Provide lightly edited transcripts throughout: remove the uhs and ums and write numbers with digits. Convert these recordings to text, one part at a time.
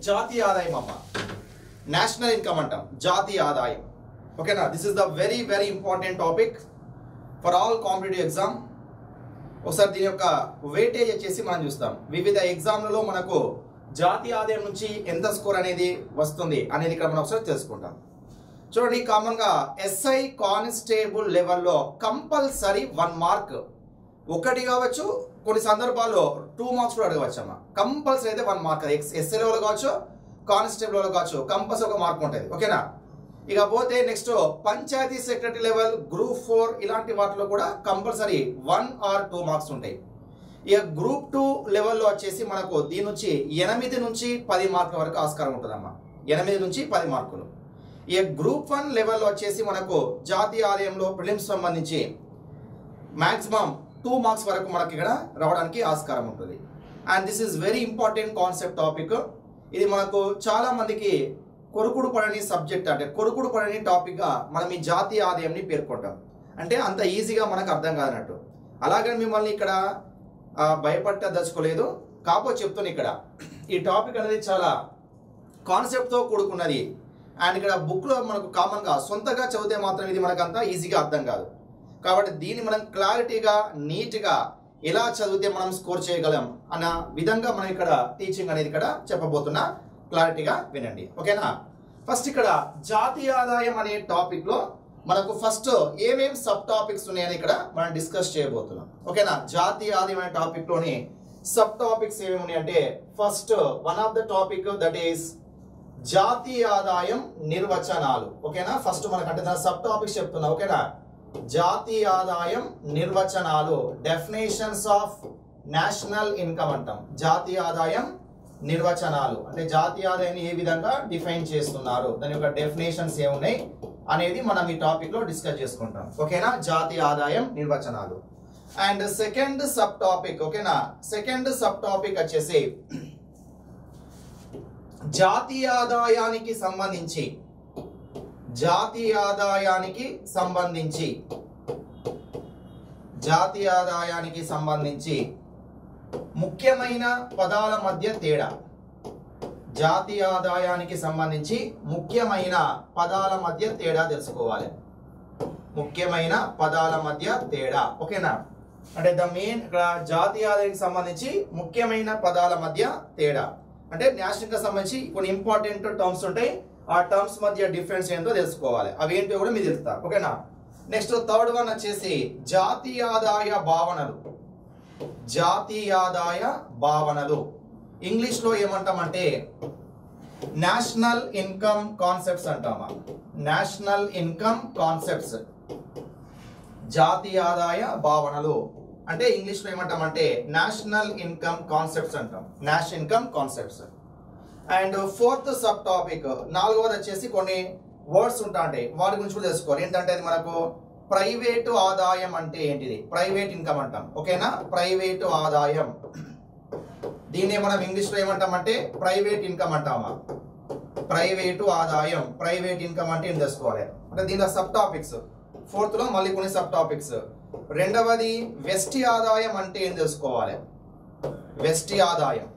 జాతీయ ఆదాయం అమ్మ, నేషనల్ ఇన్కమ్ అంటాం, జాతీయ ఆదాయం. ఓకేనా? This is the very very important topic for all competitive exam. ఒకసారి దీని యొక్క వెయిటేజ్ వచ్చేసి మనం చూస్తాం. వివిధ ఎగ్జామ్లలో మనకు జాతీయ ఆదాయం నుంచి ఎంత స్కోర్ అనేది వస్తుంది అనేది ఇక్కడ మనం ఒకసారి తెలుసుకుంటాం. చూడండి, కామన్గా ఎస్ఐ కానిస్టేబుల్ లెవెల్లో కంపల్సరీ 1 మార్క్, ఒకటి కావచ్చు, కొన్ని సందర్భాల్లో 2 మార్క్స్ కూడా అడగవచ్చు అమ్మ. కంపల్సరీ అయితే 1 మార్క్, ఎస్ఐ లెవెల్ కావచ్చు, కానిస్టేబుల్ లెవెల్ కావచ్చు, కంపల్సరీ 1 మార్క్ ఉంటుంది. ఓకేనా? ఇక పోతే next panchayat secretary level, group 4 ఇలాంటి వాటిలో కూడా కంపల్సరీ 1 or 2 మార్క్స్ ఉంటాయి. ఇక గ్రూప్ 2 లెవెల్లో వచ్చేసి మనకు దీని నుంచి 8 నుంచి 10 మార్కుల వరకు ఆస్కారం ఉంటుందమ్మా. 8 నుంచి 10 మార్కులు. ఇక గ్రూప్ 1 లెవెల్లో వచ్చేసి మనకు జాతీయ ఆదాయంలో ప్రిలిమ్స్ సంబంధించి మ్యాక్సిమం 2 మార్క్స్ వరకు మనకి ఇక్కడ రావడానికి ఆస్కారం ఉంటుంది. And this is very important concept topic. ఇది మనకు చాలా మందికి కొరుకుడు పడని సబ్జెక్ట్, అంటే కొరుకుడు పడని టాపిక్గా మనం ఈ జాతీయ ఆదాయంని పేర్కొంటాం. అంటే అంత ఈజీగా మనకు అర్థం కాదన్నట్టు. అలాగని మిమ్మల్ని ఇక్కడ భయపట్టదలుచుకోలేదు, కాకపోతే చెప్తున్నా ఇక్కడ ఈ టాపిక్ అనేది చాలా కాన్సెప్ట్తో కూడుకున్నది. అండ్ ఇక్కడ బుక్లో మనకు కామన్గా సొంతగా చదివితే మాత్రం ఇది మనకు అంత ఈజీగా అర్థం కాదు. కాబట్టి దీన్ని మనం క్లారిటీగా నీట్గా ఎలా చదివితే మనం స్కోర్ చేయగలం అన్న విధంగా మనం ఇక్కడ టీచింగ్ అనేది ఇక్కడ చెప్పబోతున్నా. క్లారిటీగా వినండి. ఓకేనా? ఫస్ట్ ఇక్కడ జాతీయ ఆదాయం అనే టాపిక్లో మనకు ఫస్ట్ ఏమేం సబ్ టాపిక్స్ ఉన్నాయని ఇక్కడ మనం డిస్కస్ చేయబోతున్నాం. ఓకేనా? జాతీయ ఆదాయం అనే టాపిక్లోని సబ్ టాపిక్స్ ఏమేమి ఉన్నాయంటే, first one of the topic that is జాతీయ ఆదాయం నిర్వచనాలు. ఓకేనా? ఫస్ట్ మనకంటే దాని సబ్ టాపిక్స్ చెప్తున్నా. ఓకేనా? జాతీయ ఆదాయం నిర్వచనాలు, డెఫినేషన్స్ ఆఫ్ నేషనల్ ఇన్కమ్ అంటాం. జాతీయ ఆదాయం నిర్వచనాలు అంటే జాతీయ ఆదాయాన్ని ఏ విధంగా డిఫైన్ చేస్తున్నారు, దాని యొక్క డెఫినేషన్స్ ఏమున్నాయి అనేది మనం ఈ టాపిక్ లో డిస్కస్ చేసుకుంటాం. ఓకేనా? జాతీయ ఆదాయం నిర్వచనాలు. అండ్ సెకండ్ సబ్ టాపిక్, ఓకేనా, సెకండ్ సబ్ టాపిక్ వచ్చేసి జాతీయ ఆదాయానికి సంబంధించి, జాతీయ ఆదాయానికి సంబంధించి, జాతీయ ఆదాయానికి సంబంధించి ముఖ్యమైన పదాల మధ్య తేడా. జాతీయ ఆదాయానికి సంబంధించి ముఖ్యమైన పదాల మధ్య తేడా తెలుసుకోవాలి. ముఖ్యమైన పదాల మధ్య తేడా. ఓకేనా? అంటే ద మెయిన్ ఇక్కడ జాతీయ ఆదాయానికి సంబంధించి ముఖ్యమైన పదాల మధ్య తేడా అంటే నేషనల్కి సంబంధించి కొన్ని ఇంపార్టెంట్ టర్మ్స్ ఉంటాయి. ఆ టర్మ్స్ మధ్య డిఫరెన్స్ ఏంటో తెలుసుకోవాలి. అవి ఏంటో కూడా మీరు తెలుస్తారు. ఓకేనా? నెక్స్ట్ థర్డ్ వన్ వచ్చేసి జాతీయ ఆదాయ భావనలు. జాతీయ ఆదాయ భావనలు ఇంగ్లీష్లో ఏమంటామంటే నేషనల్ ఇన్కమ్ కాన్సెప్ట్స్ అంటామా. నేషనల్ ఇన్కమ్ కాన్సెప్ట్స్, జాతీయ ఆదాయ భావనలు అంటే ఇంగ్లీష్లో ఏమంటామంటే నేషనల్ ఇన్కమ్ కాన్సెప్ట్స్ అంటాం. National income concepts. And fourth sub topic, నాలుగవది వచ్చేసి కొన్ని వర్డ్స్ ఉంటాయి, వాటి గురించి కూడా తెలుసుకోవాలి. ఏంటంటే అది మనకు ప్రైవేటు ఆదాయం అంటే ఏంటిది, ప్రైవేట్ ఇన్కమ్ అంటాం. ఓకేనా? ప్రైవేటు ఆదాయం, దీన్ని మనం ఇంగ్లీష్లో ఏమంటామంటే ప్రైవేట్ ఇన్కమ్ అంటామా. ప్రైవేటు ఆదాయం, ప్రైవేట్ ఇన్కమ్ అంటే ఏం తెలుసుకోవాలి అంటే దీనిలో సబ్ టాపిక్స్. ఫోర్త్ లో మళ్ళీ కొన్ని సబ్ టాపిక్స్. రెండవది వెస్టి ఆదాయం అంటే ఏం తెలుసుకోవాలి. వెస్టి ఆదాయం,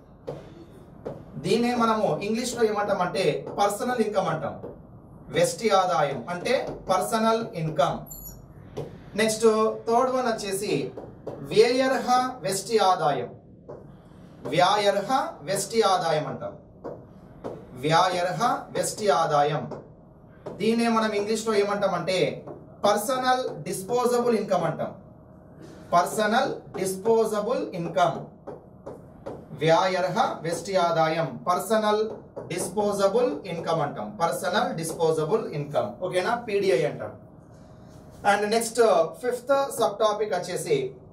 దీన్నే మనము ఇంగ్లీష్లో ఏమంటామంటే పర్సనల్ ఇన్కమ్ అంటాం. వెస్టి ఆదాయం అంటే personal income. Next third one వచ్చేసి వ్యయర్హ వెస్టి ఆదాయం. వ్యాయర్హ వెస్టి ఆదాయం అంటాం. వ్యాయర్హ వెస్టి ఆదాయం, దీన్నే మనం ఇంగ్లీష్లో ఏమంటామంటే పర్సనల్ డిస్పోజబుల్ ఇన్కమ్ అంటాం. పర్సనల్ డిస్పోజబుల్ ఇన్కమ్, వ్యాయర్హ వెస్టి ఆదాయం, పర్సనల్ డిస్పోజబుల్ ఇన్కమ్ అంటాం. Personal disposable income. ఓకేనా? పీడిఐ అంటాం. And next fifth sub topic వచ్చేసి,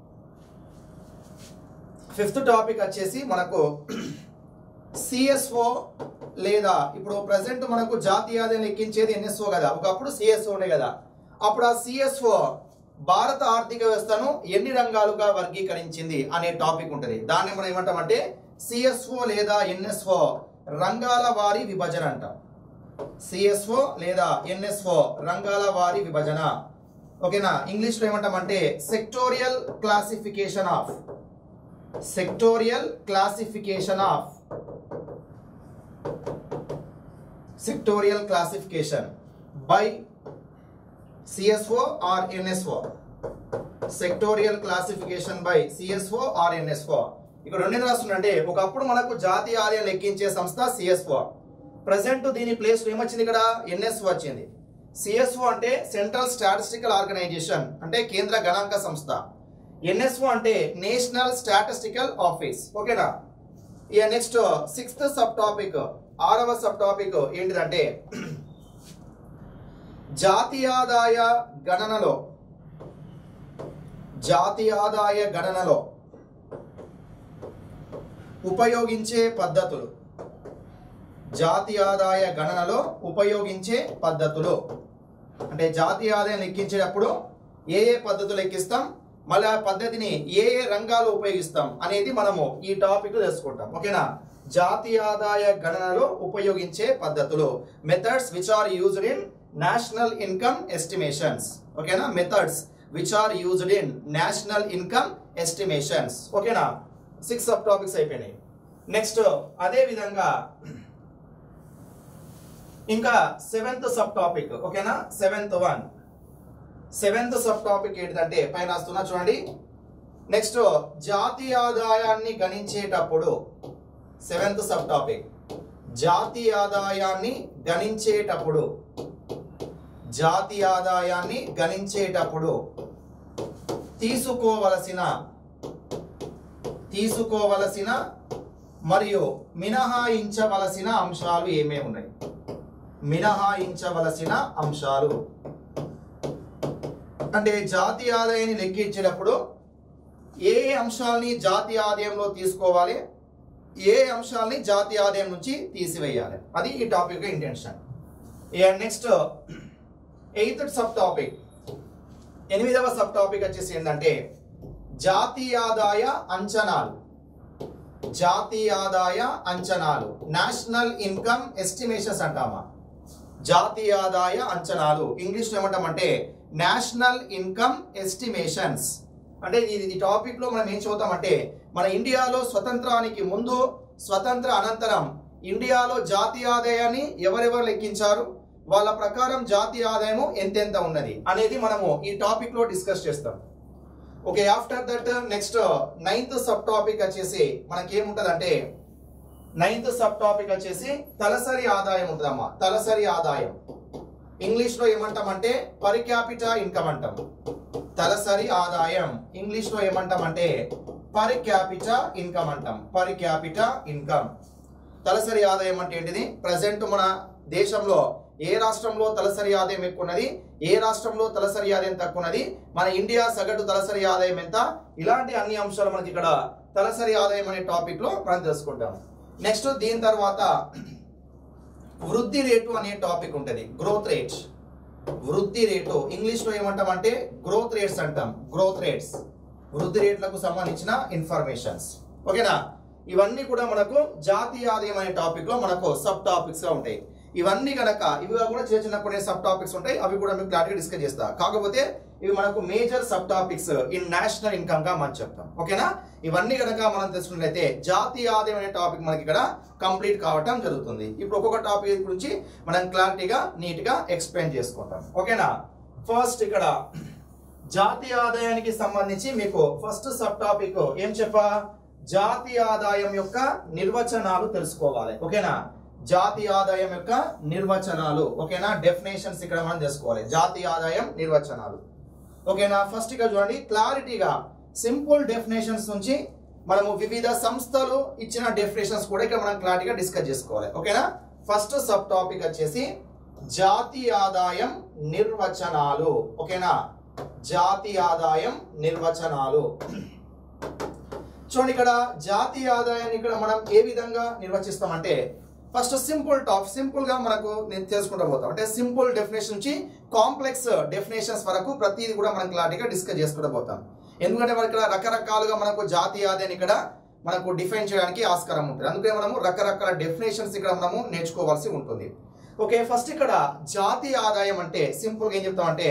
ఫిఫ్త్ టాపిక్ వచ్చేసి మనకు సిఎస్ఓ లేదా ఇప్పుడు ప్రజెంట్ మనకు జాతీయ ఆదాయం లెక్కించేది ఎన్ఎస్ఓ కదా, ఒకప్పుడు సిఎస్ఓ ఉండే కదా. అప్పుడు ఆ సిఎస్ఓ భారత ఆర్థిక వ్యవస్థను ఎన్ని రంగాలుగా వర్గీకరించింది అనే టాపిక్ ఉంటుంది. దాన్ని మనం ఏమంటామంటే సిఎస్ఓ లేదా ఎన్ఎస్ఓ రంగాల వారి విభజన అంటాం. సిఎస్ఓ లేదా ఎన్ఎస్ఓ రంగాల వారి విభజన. ఓకేనా? ఇంగ్లీష్లో ఏమంటామంటే sectorial classification of, sectorial classification of sectorial classification by CSO or NSO. Sectorial classification by CSO or NSO. ఇక్కడ రెండు రాస్తుందంటే ఒకప్పుడు మనకు జాతీయ ఆదాయం లెక్కించే సంస్థ CSO. ప్రెసెంట్ దీని ప్లేస్ ఏమొచ్చింది ఇక్కడ NSO వచ్చింది. CSO అంటే సెంట్రల్ స్టాటిస్టికల్ ఆర్గనైజేషన్ అంటే కేంద్ర గణాంక సంస్థ. NSO అంటే నేషనల్ స్టాటిస్టికల్ ఆఫీస్. ఓకేనా? ఇక నెక్స్ట్ 6th సబ్ టాపిక్ 6వ సబ్ టాపిక్ ఏంటిదంటే జాతీయాదాయ గణనలో ఉపయోగించే పద్ధతులు. జాతీయాదాయ గణనలో ఉపయోగించే పద్ధతులు అంటే జాతీయ ఆదాయం లెక్కించేటప్పుడు ఏ ఏ పద్ధతులు లెక్కిస్తాం, మళ్ళీ ఆ పద్ధతిని ఏ ఏ రంగాలు ఉపయోగిస్తాం అనేది మనము ఈ టాపిక్ తెలుసుకుంటాం. ఓకేనా? జాతీయ ఆదాయ గణనలో ఉపయోగించే పద్ధతులు, methods which are used in national income estimations. ఓకేనా? Methods which are used in national income estimations. ఓకేనా? 6 సబ్ టాపిక్స్ అయిపోయినాయి. నెక్స్ట్ అదే విధంగా ఇంకా 7th సబ్ టాపిక్. ఓకేనా? 7th సబ్ టాపిక్ ఏంటంటే పైన వస్తున్నా చూడండి. నెక్స్ట్ జాతీయ ఆదాయాన్ని గణించేటప్పుడు 7th సబ్ టాపిక్ జాతీయ ఆదాయాన్ని గణించేటప్పుడు తీసుకోవలసిన మరియు మినహాయించవలసిన అంశాలు ఏమేమి ఉన్నాయి? మినహాయించవలసిన అంశాలు అంటే జాతీయ ఆదాయాన్ని లెక్కించేటప్పుడు ఏ అంశాలని జాతీయ ఆదాయంలో తీసుకోవాలి, ఏ అంశాలని జాతీయ ఆదాయం నుంచి తీసివేయాలి, అది ఈ topic intention. Next 8th sub topic 8వ సబ్ టాపిక్ వచ్చేసి ఏంటంటే జాతీయాదాయ అంచనాలు నేషనల్ ఇన్కమ్ ఎస్టిమేషన్స్ అంటామా. జాతీయాదాయ అంచనాలు ఇంగ్లీష్ లో ఏమంటామంటే నేషనల్ ఇన్కమ్ ఎస్టిమేషన్స్. అంటే ఈ టాపిక్ లో మనం ఏం చదువుతామంటే మన ఇండియాలో స్వతంత్రానికి ముందు, స్వతంత్ర అనంతరం ఇండియాలో జాతీయ ఆదాయాన్ని ఎవరెవరు లెక్కించారు, వాళ్ళ ప్రకారం జాతీయ ఆదాయము ఎంతెంత ఉన్నది అనేది మనము ఈ టాపిక్ లో డిస్కస్ చేస్తాం. Okay, after that next 9th sub topic వచ్చేసి మనకేముంటదంటే 9th సబ్ టాపిక్ వచ్చేసి తలసరి ఆదాయం ఉంటుందమ్మా. తలసరి ఆదాయం ఇంగ్లీష్ లో ఏమంటామంటే పర్ క్యాపిటా ఇన్కమ్ అంటాం. తలసరి ఆదాయం ఇంగ్లీష్ లో ఏమంటామంటే పర్ క్యాపిటా ఇన్కమ్ అంటాం. Per capita income. తలసరి ఆదాయం అంటే ఏంటిది? ప్రజెంట్ మన దేశంలో ఏ రాష్ట్రంలో తలసరి ఆదాయం ఎక్కువ ఉన్నది, ఏ రాష్ట్రంలో తలసరి ఆదాయం తక్కువ ఉన్నది, మన ఇండియా సగటు తలసరి ఆదాయం ఎంత, ఇలాంటి అన్ని అంశాలు మనకి ఇక్కడ తలసరి ఆదాయం అనే టాపిక్ లో మనం తెలుసుకుంటాం. నెక్స్ట్ దీని తర్వాత వృద్ధి రేటు అనే టాపిక్ ఉంటుంది. Growth rate. వృద్ధి రేటు ఇంగ్లీష్ లో ఏమంటామంటే గ్రోత్ రేట్స్ అంటాం. గ్రోత్ రేట్స్ వృద్ధి రేట్లకు సంబంధించిన ఇన్ఫర్మేషన్స్. ఓకేనా? ఇవన్నీ కూడా మనకు జాతీయ ఆదాయం అనే టాపిక్ లో మనకు సబ్ టాపిక్స్ గా ఉంటాయి. ఇవన్నీ కనుక ఇవి కూడా చిన్న చిన్న కొన్ని సబ్ టాపిక్స్ ఉంటాయి, అవి కూడా మీకు క్లారిటీగా డిస్కస్ చేస్తా. కాకపోతే ఇవి మనకు major sub topics in national income గా మనం చెప్తాం. ఓకేనా? ఇవన్నీ కనుక మనం తెలుసుకున్నట్లయితే జాతీయ ఆదాయం అనే టాపిక్ మనకి ఇక్కడ కంప్లీట్ కావటం జరుగుతుంది. ఇప్పుడు ఒక్కొక్క టాపిక్ గురించి మనం క్లారిటీగా నీట్ గా ఎక్స్ప్లెయిన్ చేసుకుంటాం. ఓకేనా? ఫస్ట్ ఇక్కడ జాతీయ ఆదాయానికి సంబంధించి మీకు ఫస్ట్ సబ్ టాపిక్ ఏం చెప్పా? జాతీయ ఆదాయం యొక్క నిర్వచనాలు తెలుసుకోవాలి. ఓకేనా? జాతీయ ఆదాయం యొక్క నిర్వచనాలు. ఓకేనా? డెఫినేషన్స్ ఇక్కడ మనం తెలుసుకోవాలి. జాతీయ ఆదాయం నిర్వచనాలు. ఓకేనా? ఫస్ట్ ఇక్కడ చూడండి, క్లారిటీగా సింపుల్ డెఫినేషన్స్ నుంచి మనము వివిధ సంస్థలు ఇచ్చిన డెఫినేషన్స్ కూడా ఇక్కడ మనం క్లారిటీగా డిస్కస్ చేసుకోవాలి. ఓకేనా? ఫస్ట్ సబ్ టాపిక్ వచ్చేసి జాతీయ ఆదాయం నిర్వచనాలు. ఓకేనా? జాతీయ ఆదాయం నిర్వచనాలు. చూడండి, ఇక్కడ జాతీయ ఆదాయాన్ని ఇక్కడ మనం ఏ విధంగా నిర్వచిస్తామంటే ఫస్ట్ సింపుల్ గా మనకు నేను తెలుసుకుంటూ పోతాం. అంటే సింపుల్ డెఫినేషన్ నుంచి కాంప్లెక్స్ డెఫినేషన్స్ వరకు ప్రతిదీ కూడా మనం క్లారిటీగా డిస్కస్ చేసుకుంటూ పోతాం. ఎందుకంటే మనకి ఇక్కడ రకరకాలుగా మనకు జాతీయ ఆదాయాన్ని ఇక్కడ మనకు డిఫైన్ చేయడానికి ఆస్కారం ఉంటుంది. అందుకే మనము రకరకాల డెఫినేషన్స్ ఇక్కడ మనము నేర్చుకోవాల్సి ఉంటుంది. ఓకే, ఫస్ట్ ఇక్కడ జాతీయ ఆదాయం అంటే సింపుల్ గా ఏం చెప్తామంటే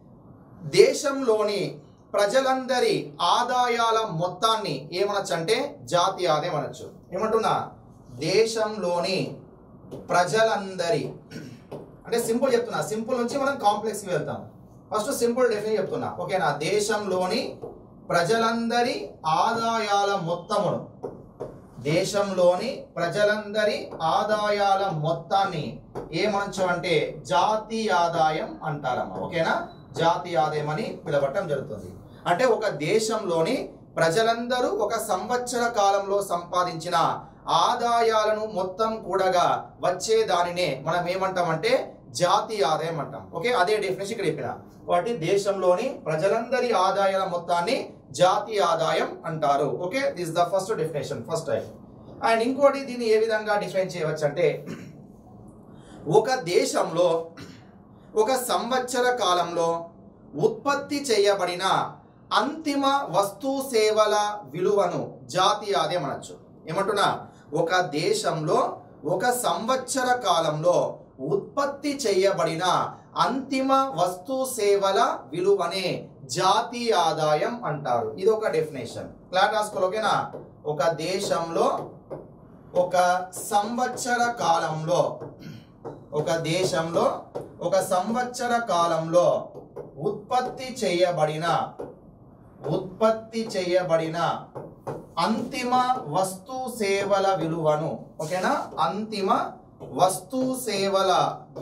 దేశంలోని ప్రజలందరి ఆదాయాల మొత్తాన్ని ఏమనొచ్చు అంటే జాతీయ ఆదాయం అనొచ్చు. ఏమంటున్నా? దేశంలోని ప్రజలందరి అంటే సింపుల్ చెప్తున్నా, సింపుల్ నుంచి మనం కాంప్లెక్స్కి వెళ్తాం. ఫస్ట్ సింపుల్ డెఫినేషన్ చెప్తున్నా, ఓకేనా. దేశంలోని ప్రజలందరి ఆదాయాల మొత్తమును, దేశంలోని ప్రజలందరి ఆదాయాల మొత్తాన్ని ఏమనొచ్చు అంటే జాతీయ ఆదాయం అంటారమ్మా, ఓకేనా. జాతీయ ఆదాయం అని పిలవటం జరుగుతుంది. అంటే ఒక దేశంలోని ప్రజలందరూ ఒక సంవత్సర కాలంలో సంపాదించిన ఆదాయాలను మొత్తం కూడగా వచ్చే దానినే మనం ఏమంటామంటే జాతీయ ఆదాయం అంటాం. ఓకే, అదే డెఫినేషన్ ఇక్కడ చెప్పిన. కాబట్టి దేశంలోని ప్రజలందరి ఆదాయాల మొత్తాన్ని జాతీయ ఆదాయం అంటారు. Okay, this the first definition, first time. And ఇంకోటి దీన్ని ఏ విధంగా డిఫైన్ చేయవచ్చు అంటే, ఒక దేశంలో ఒక సంవత్సర కాలంలో ఉత్పత్తి చేయబడిన అంతిమ వస్తు సేవల విలువను జాతీయ ఆదాయం అనొచ్చు. ఏమంటున్నా, ఒక దేశంలో ఒక సంవత్సర కాలంలో ఉత్పత్తి చేయబడిన అంతిమ వస్తు సేవల విలువనే జాతీయ ఆదాయం అంటారు. ఇది ఒక డెఫినేషన్. క్లాస్ రాసుకోవాలి, ఓకేనా. ఒక దేశంలో ఒక సంవత్సర కాలంలో, ఒక దేశంలో ఒక సంవత్సర కాలంలో ఉత్పత్తి చేయబడిన అంతిమ వస్తు సేవల విలువను, ఓకేనా, అంతిమ వస్తు సేవల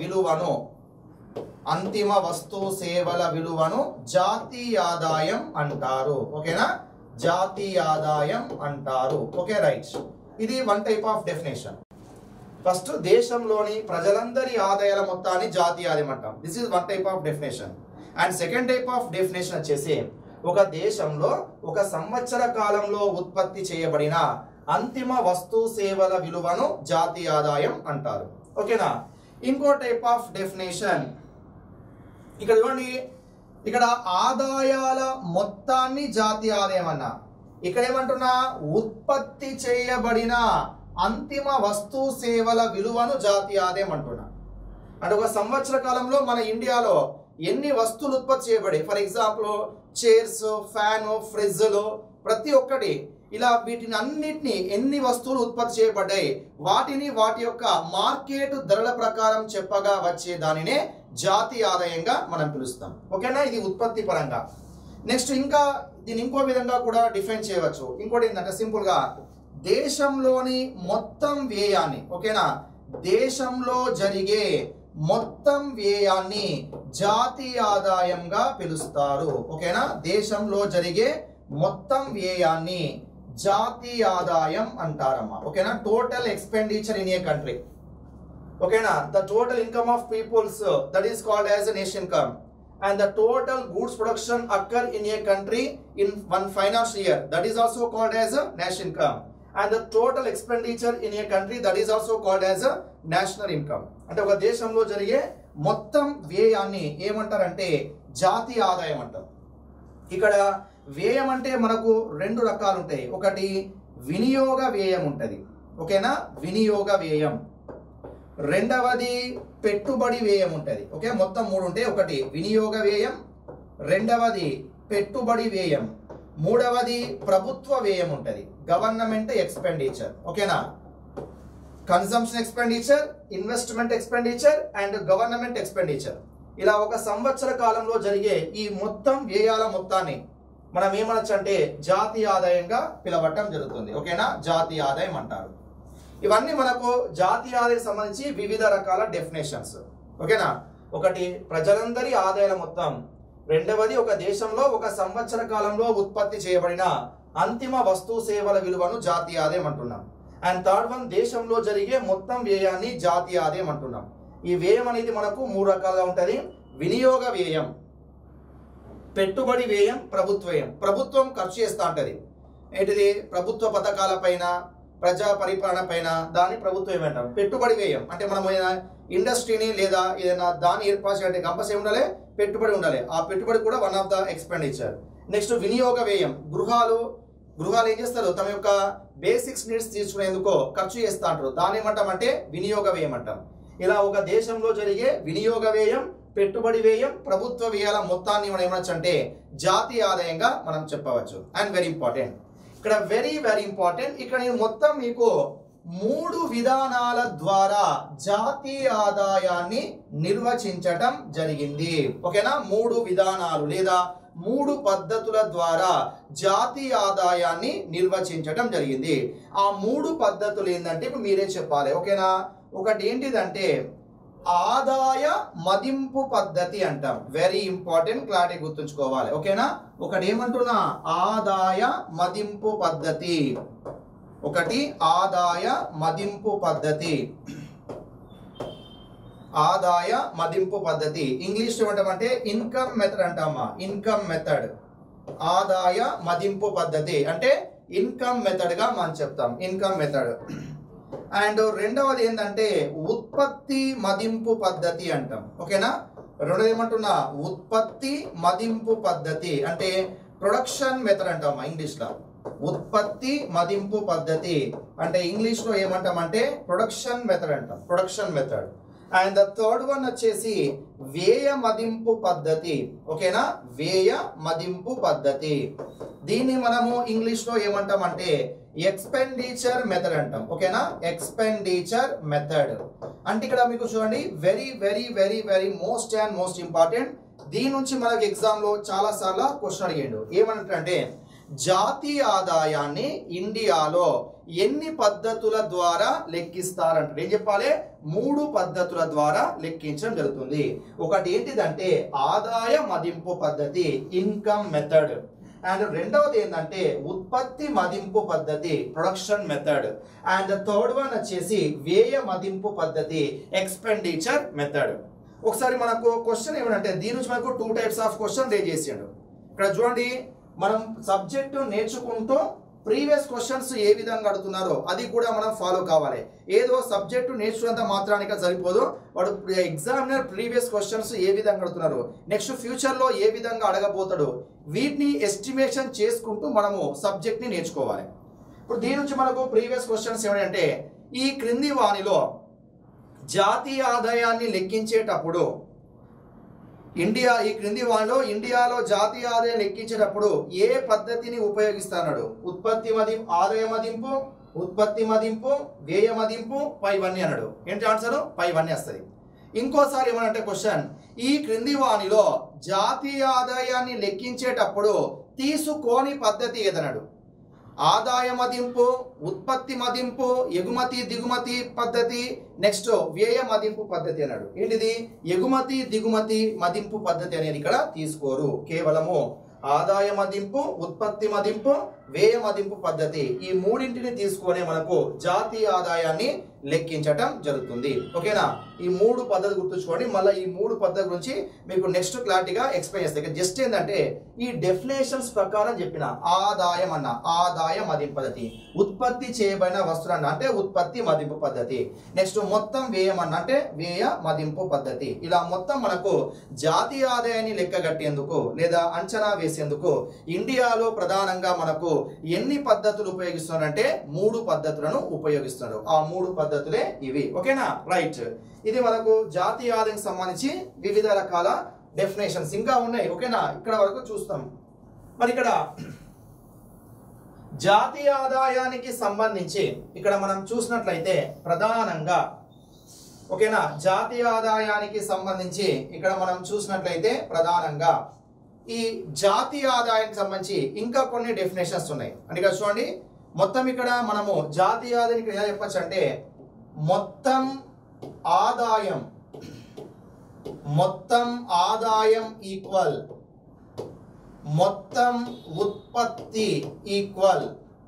విలువను జాతీయ ఆదాయం అంటారు. ఓకేనా, జాతీయ ఆదాయం అంటారు. Okay, right. ఇది one type of definition. First దేశంలోని ప్రజలందరి ఆదాయాల మొత్తాన్ని జాతీయ ఆదాయం అంటాం. This is one type of definition. And second type of definition వచ్చేసి, ఒక దేశంలో ఒక సంవత్సర కాలంలో ఉత్పత్తి చేయబడిన అంతిమ వస్తు సేవల విలువను జాతీయ ఆదాయం అంటారు. ఓకేనా. ఇంకో టైప్ ఆఫ్ డెఫినేషన్ ఇక్కడ చూడండి, ఇక్కడ ఆదాయాల మొత్తాన్ని జాతీయ ఆదాయం అన్నా, ఇక్కడ ఏమంటున్నా ఉత్పత్తి చేయబడిన అంతిమ వస్తు సేవల విలువను జాతీయ ఆదాయం అంటున్నా. అంటే ఒక సంవత్సర కాలంలో మన ఇండియాలో ఎన్ని వస్తువులు ఉత్పత్తి చేయబడి, ఫర్ ఎగ్జాంపుల్ చైర్స్, ఫ్యాను, ఫ్రిడ్జ్లు, ప్రతి ఒక్కటి ఇలా వీటిని అన్నిటినీ ఎన్ని వస్తువులు ఉత్పత్తి చేయబడ్డాయి వాటిని వాటి యొక్క మార్కెట్ ధరల ప్రకారం చెప్పగా వచ్చే దానినే జాతీయ ఆదాయంగా మనం పిలుస్తాం. ఓకేనా, ఇది ఉత్పత్తి పరంగా. నెక్స్ట్ ఇంకా దీన్ని ఇంకో విధంగా కూడా డిఫైన్ చేయవచ్చు. ఇంకోటి ఏంటంటే సింపుల్ గా దేశంలోని మొత్తం వ్యయాన్ని, ఓకేనా, దేశంలో జరిగే మొత్తం వ్యయాన్ని జాతీయ ఆదాయంగా పిలుస్తారు. ఓకేనా, దేశంలో జరిగే మొత్తం వ్యయాన్ని జాతీయ ఆదాయం అంటారమ్మా. ఓకేనా, total expenditure in a country. ఓకేనా, the total income of peoples that is called as nation income, and the total goods production occur in a country in one financial year, that is also called as a national income, and the total expenditure in a country that is also called as a national income. అంటే ఒక దేశంలో జరిగే మొత్తం వ్యయాన్ని ఏమంటారంటే జాతీయ ఆదాయం అంటారు. ఇక్కడ వ్యయం అంటే మనకు రెండు రకాలు ఉంటాయి. ఒకటి వినియోగ వ్యయం ఉంటుంది, ఓకేనా, వినియోగ వ్యయం. రెండవది పెట్టుబడి వ్యయం ఉంటుంది. ఓకే, మొత్తం మూడు ఉంటాయి. ఒకటి వినియోగ వ్యయం, రెండవది పెట్టుబడి వ్యయం, మూడవది ప్రభుత్వ వ్యయం ఉంటుంది, గవర్నమెంట్ ఎక్స్పెండిచర్. ఓకేనా, consumption expenditure, investment expenditure and government expenditure. ఇలా ఒక సంవత్సర కాలంలో జరిగే ఈ మొత్తం వ్యయాల మొత్తాన్ని మనం ఏమనొచ్చు అంటే జాతీయ ఆదాయంగా పిలవటం జరుగుతుంది. ఓకేనా, జాతీయ ఆదాయం అంటారు. ఇవన్నీ మనకు జాతీయ ఆదాయానికి సంబంధించి వివిధ రకాల డెఫినేషన్స్. ఓకేనా, ఒకటి ప్రజలందరి ఆదాయాల మొత్తం, రెండవది ఒక దేశంలో ఒక సంవత్సర కాలంలో ఉత్పత్తి చేయబడిన అంతిమ వస్తు సేవల విలువను జాతీయ ఆదాయం అంటున్నాం. అండ్ థర్డ్ వన్ దేశంలో జరిగే మొత్తం వ్యయాన్ని జాతీయ ఆదాయం అంటున్నాం. ఈ వ్యయం అనేది మనకు మూడు రకాలుగా ఉంటుంది. వినియోగ వ్యయం, పెట్టుబడి వ్యయం, ప్రభుత్వ వ్యయం. ప్రభుత్వం ఖర్చు చేస్తూ ఉంటుంది, ఏంటిది ప్రభుత్వ పథకాల పైన, ప్రజా పరిపాలన పైన, దాన్ని ప్రభుత్వం ఏమంటాం. పెట్టుబడి వ్యయం అంటే మనం ఇండస్ట్రీని లేదా ఏదైనా దాన్ని ఏర్పాటు చేయాలంటే కంపల్సరీ ఉండాలి, పెట్టుబడి ఉండాలి. ఆ పెట్టుబడి కూడా one of the expenditure. Next వినియోగ వ్యయం, గృహాలు ఏం చేస్తారు, తమ యొక్క బేసిక్స్ నీడ్స్ తీర్చుకునేందుకు ఖర్చు చేస్తూ అంటారు, దాన్ని ఏమంటామంటే వినియోగ వ్యయం అంటాం. ఇలా ఒక దేశంలో జరిగే వినియోగ వ్యయం, పెట్టుబడి వ్యయం, ప్రభుత్వ వ్యయాల మొత్తాన్ని మనం ఏమనొచ్చు అంటే జాతీయ ఆదాయంగా మనం చెప్పవచ్చు. అండ్ వెరీ ఇంపార్టెంట్, ఇక్కడ వెరీ వెరీ ఇంపార్టెంట్, ఇక్కడ నేను మొత్తం మీకు మూడు విధానాల ద్వారా జాతీయ ఆదాయాన్ని నిర్వచించటం జరిగింది. ఓకేనా, మూడు విధానాలు లేదా మూడు పద్ధతుల ద్వారా జాతీయ ఆదాయాన్ని నిర్వచించటం జరిగింది. ఆ మూడు పద్ధతులు ఏంటంటే ఇప్పుడు మీరే చెప్పాలి. ఓకేనా, ఒకటి ఏంటిదంటే ఆదాయ మదింపు పద్ధతి అంటాం. వెరీ ఇంపార్టెంట్, క్లారిటీ గుర్తుంచుకోవాలి. ఓకేనా, ఒకటి ఏమంటున్నా ఆదాయ మదింపు పద్ధతి. ఒకటి ఆదాయ మదింపు పద్ధతి. ఆదాయ మదింపు పద్ధతి ఇంగ్లీష్ ఏమంటామంటే ఇన్కమ్ మెథడ్ అంటామా. ఇన్కమ్ మెథడ్, ఆదాయ మదింపు పద్ధతి అంటే ఇన్కమ్ మెథడ్ గా మనం చెప్తాం. Income method. అండ్ రెండవది ఏంటంటే ఉత్పత్తి మదింపు పద్ధతి అంటాం. ఓకేనా, రెండవది ఏమంటున్నా ఉత్పత్తి మదింపు పద్ధతి అంటే ప్రొడక్షన్ మెథడ్ అంటామా ఇంగ్లీష్ లో. ఉత్పత్తి మదింపు పద్ధతి అంటే ఇంగ్లీష్ లో ఏమంటామంటే ప్రొడక్షన్ మెథడ్ అంటాం. Production method. And the third one వచ్చేసి వ్యయ మదింపు పద్ధతి. ఓకేనా, వ్యయ మదింపు పద్ధతి. దీన్ని మనము ఇంగ్లీష్ లో ఏమంటామంటే ఎక్స్పెండిచర్ మెథడ్ అంటాం. ఓకేనా, ఎక్స్పెండిచర్ మెథడ్ అంటే ఇక్కడ మీకు చూడండి very very very very most and most important. దీని నుంచి మనకు ఎగ్జామ్ లో చాలా సార్లు క్వశ్చన్ అడిగిండు. ఏమంటే జాతీయ ఆదాయాన్ని ఇండియాలో ఎన్ని పద్ధతుల ద్వారా లెక్కిస్తారంటే ఏం చెప్పాలి? మూడు పద్ధతుల ద్వారా లెక్కించడం జరుగుతుంది. ఒకటి ఏంటిదంటే ఆదాయ మదింపు పద్ధతి, ఇన్కమ్ మెథడ్. అండ్ రెండవది ఏంటంటే ఉత్పత్తి మదింపు పద్ధతి, production method. And third one వచ్చేసి వ్యయ మదింపు పద్ధతి, ఎక్స్పెండిచర్ మెథడ్. ఒకసారి మనకు క్వశ్చన్ ఏమంటే దీని నుంచి మనకు 2 టైప్స్ ఆఫ్ క్వశ్చన్ రేజ్ చేసాడు. ఇక్కడ చూడండి, మనం సబ్జెక్టు నేర్చుకుంటూ ప్రీవియస్ క్వశ్చన్స్ ఏ విధంగా అడుగుతున్నారో అది కూడా మనం ఫాలో కావాలి. ఏదో సబ్జెక్టు నేర్చుకున్నంత మాత్రానికి సరిపోదు. వాడు ఎగ్జామినర్ ప్రీవియస్ క్వశ్చన్స్ ఏ విధంగా అడుగుతున్నారు, నెక్స్ట్ ఫ్యూచర్లో ఏ విధంగా అడగబోతాడు, వీటిని ఎస్టిమేషన్ చేసుకుంటూ మనము సబ్జెక్ట్ని నేర్చుకోవాలి. ఇప్పుడు దీని నుంచి మనకు ప్రీవియస్ క్వశ్చన్స్ ఏమంటే ఈ క్రింది వానిలో జాతీయ ఆదాయాన్ని లెక్కించేటప్పుడు ఈ క్రింది వానిలో ఇండియాలో జాతీయ ఆదాయం లెక్కించేటప్పుడు ఏ పద్ధతిని ఉపయోగిస్తాడు? ఉత్పత్తి మదింపు, ఆదాయ మదింపు, ఉత్పత్తి మదింపు, వ్యయ మదింపు, పైవన్నీ అన్నాడు. ఏంటి ఆన్సర్? పైవన్నీ వస్తుంది. ఇంకోసారి ఏమనంటే క్వశ్చన్ ఈ క్రింది వానిలో జాతీయ ఆదాయాన్ని లెక్కించేటప్పుడు తీసుకోని పద్ధతి ఏదన్నాడు? ఆదాయ మదింపు, ఉత్పత్తి మదింపు, ఎగుమతి దిగుమతి పద్ధతి, నెక్స్ట్ వ్యయ మదింపు పద్ధతి అన్నాడు. ఏంటిది? ఎగుమతి దిగుమతి మదింపు పద్ధతి అనేది ఇక్కడ తీసుకోరు. కేవలము ఆదాయ మదింపు, ఉత్పత్తి మదింపు, వ్యయ మదింపు పద్ధతి ఈ మూడింటిని తీసుకొని మనకు జాతీయ ఆదాయాన్ని లెక్కించటం జరుగుతుంది. ఓకేనా, ఈ మూడు పద్ధతి గుర్తుంచుకోండి. మళ్ళీ ఈ మూడు పద్ధతి గురించి మీకు నెక్స్ట్ క్లారిటీగా ఎక్స్ప్లెయిన్ చేస్తాయి. జస్ట్ ఏంటంటే ఈ డెఫినేషన్స్ ప్రకారం చెప్పిన ఆదాయం అన్న ఆదాయ మదింపు పద్ధతి, ఉత్పత్తి చేయబడిన వస్తువులు అన్న అంటే ఉత్పత్తి మదింపు పద్ధతి, నెక్స్ట్ మొత్తం వ్యయం అన్న అంటే వ్యయ మదింపు పద్ధతి. ఇలా మొత్తం మనకు జాతీయ ఆదాయాన్ని లెక్కగట్టేందుకు లేదా అంచనా వేసేందుకు ఇండియాలో ప్రధానంగా మనకు ఎన్ని పద్ధతులు ఉపయోగిస్తున్నారంటే 3 పద్ధతులను ఉపయోగిస్తున్నారు. ఆ 3 పద్ధతులే ఇవి. ఓకేనా, రైట్. ఇది మనకు జాతీయ ఆదాయానికి సంబంధించి వివిధ రకాల డెఫినేషన్స్ ఇంకా ఉన్నాయి. ఓకేనా, ఇక్కడ వరకు చూస్తాం. మరి ఇక్కడ జాతీయ ఆదాయానికి సంబంధించి ఇక్కడ మనం చూసినట్లయితే ప్రధానంగా ఓకేనా జాతీయ ఆదాయానికి సంబంధించి ఇక్కడ మనం చూసినట్లయితే ప్రధానంగా ఈ జాతీయ ఆదాయానికి సంబంధించి ఇంకా కొన్ని డెఫినేషన్స్ ఉన్నాయి. అంటే ఇక్కడ చూడండి, మొత్తం ఇక్కడ మనము జాతీయ ఆదాయం ఇక్కడ ఎలా చెప్పచ్చు అంటే మొత్తం ఆదాయం ఈక్వల్ మొత్తం ఉత్పత్తి ఈక్వల్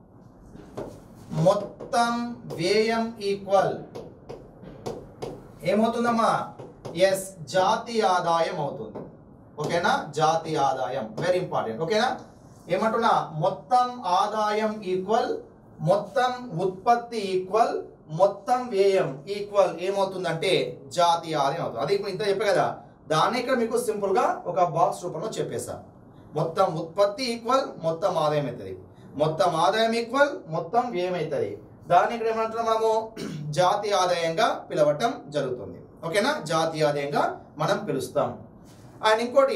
మొత్తం వ్యయం ఈక్వల్ ఏమవుతుందమ్మా? ఎస్, జాతీయ ఆదాయం అవుతుంది. ఓకేనా, జాతీయ ఆదాయం వెరీ ఇంపార్టెంట్. ఓకేనా, ఏమంటున్నా మొత్తం ఆదాయం ఈక్వల్ మొత్తం ఉత్పత్తి ఈక్వల్ మొత్తం వ్యయం ఈక్వల్ ఏమవుతుందంటే జాతీయ ఆదాయం అవుతుంది. అది ఇంత చెప్పే కదా, దాన్ని ఇక్కడ మీకు సింపుల్ గా ఒక బాక్స్ రూపంలో చెప్పేసా. మొత్తం ఉత్పత్తి ఈక్వల్ మొత్తం ఆదాయం అవుతుంది, మొత్తం ఆదాయం ఈక్వల్ మొత్తం వ్యయం అవుతుంది. దాన్ని ఇక్కడ ఏమంటున్నాం మనము జాతీయ ఆదాయంగా పిలవటం జరుగుతుంది. ఓకేనా, జాతీయ ఆదాయంగా మనం పిలుస్తాం. అండ్ ఇంకోటి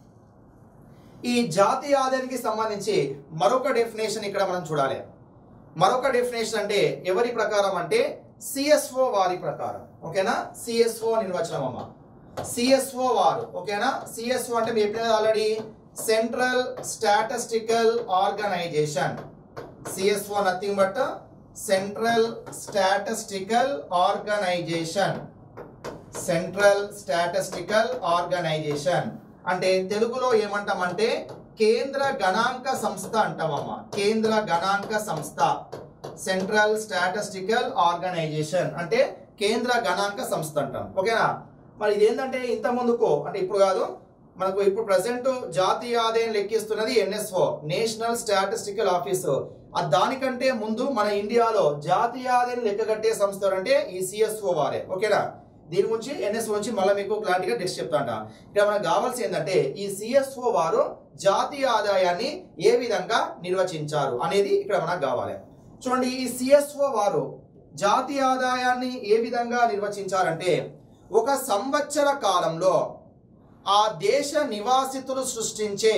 ఈ జాతీయ ఆదాయానికి సంబంధించి మరొక డెఫినేషన్ ఇక్కడ మనం చూడాలి. మరొక డెఫినేషన్ అంటే ఎవరి ప్రకారం అంటే సిఎస్ఓ వారి ప్రకారం. ఓకేనా, సిఎస్ఓ నిర్వచనం అమ్మ, సిఎస్ఓ వారు. ఓకేనా, సిఎస్ఓ అంటే మీరు చెప్పినది already central statistical organisation. CSO nothing but central statistical organisation. Central statistical organisation అంటే తెలుగులో ఏమంటామంటే కేంద్ర గణాంక సంస్థ అంటామమ్మా. కేంద్ర గణాంక సంస్థ, సెంట్రల్ స్టాటిస్టికల్ ఆర్గనైజేషన్ అంటే కేంద్ర గణాంక సంస్థ అంటాం. ఓకేనా, మరి ఇదేంటంటే ఇంత ముందుకు అంటే ఇప్పుడు కాదు, మనకు ఇప్పుడు ప్రెసెంట్ జాతీయ ఆదాయం లెక్కిస్తున్నది ఎన్ఎస్ఓ, నేషనల్ స్టాటిస్టికల్ ఆఫీస్. దానికంటే ముందు మన ఇండియాలో జాతీయ ఆదాయం లెక్కగట్టే సంస్థ అంటే ఈ సిఎస్ఓ వారే. ఓకేనా, దీని గురించి ఎన్ఎస్ఓ నుంచి మళ్ళీ మీకు క్లారిటీగా టెక్స్ట్ చెప్తాంట. ఇక్కడ మనకు కావాల్సి ఏంటంటే ఈ సిఎస్ఓ వారు జాతీయ ఆదాయాన్ని ఏ విధంగా నిర్వచించారు అనేది ఇక్కడ మనకు కావాలి. చూడండి, ఈ సిఎస్ఓ వారు జాతీయ ఆదాయాన్ని ఏ విధంగా నిర్వచించారంటే ఒక సంవత్సర కాలంలో ఆ దేశ నివాసితులు సృష్టించే